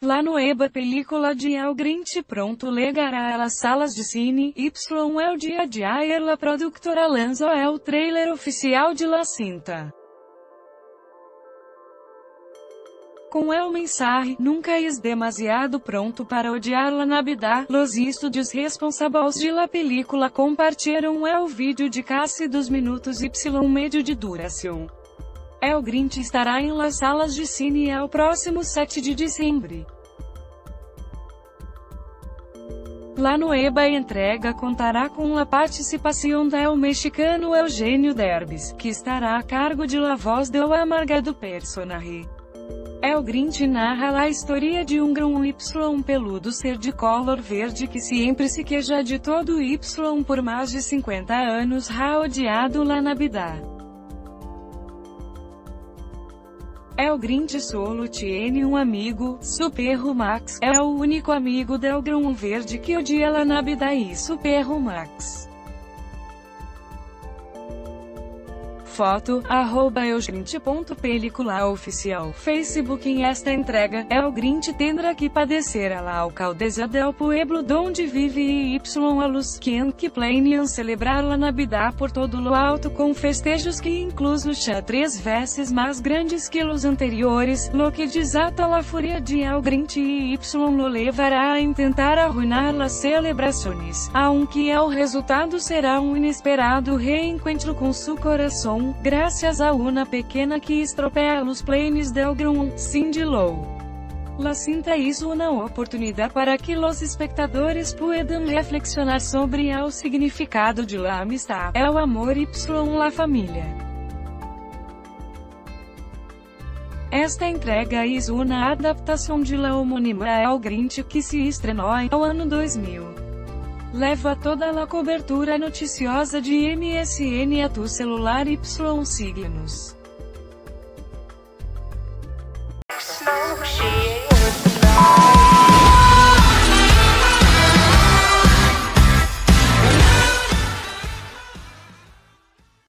Lá no EBA película de El Grinch pronto legará às salas de cine, é o dia de ayer la productora lançou o trailer oficial de la cinta. Com el mensaje, nunca es demasiado pronto para odiar la Navidad, los estúdios responsables de la película compartilharam el vídeo de casi 2 minutos y medio de duração. El Grinch estará em las salas de cine el próximo 7 de dezembro. Lá no EBA a entrega contará com a participação do mexicano Eugenio Derbez, que estará a cargo de la voz do amargado personaje. El Grinch narra a história de um grão Y peludo ser de color verde que sempre se queixa de todo Y por mais de 50 anos ha odiado la Navidad. El Grinch solo tiene um amigo, su perro Max, é o único amigo del grão verde que odia la Navidad e su perro Max. Foto, @eugrinch.peliculaoficial, Facebook. Em esta entrega, El Grinch tendrá que padecer a la alcaldesa del pueblo donde vive y a los que planean celebrar la Navidad por todo lo alto com festejos que inclusos já 3 vezes mais grandes que los anteriores, lo que desata la furia de El Grinch y lo levará a intentar arruinar las celebraciones, aunque el resultado será um inesperado reencontro com su coração, graças a uma pequena que estropea os planes del grão, Cindy Lou. La cinta es una oportunidad para que los espectadores puedan reflexionar sobre el significado de la amistad, el amor y la familia. Esta entrega es una adaptação de la homônima El Grinch que se estrenou no ano 2000. Leva toda a cobertura noticiosa de MSN a tu celular y síguenos.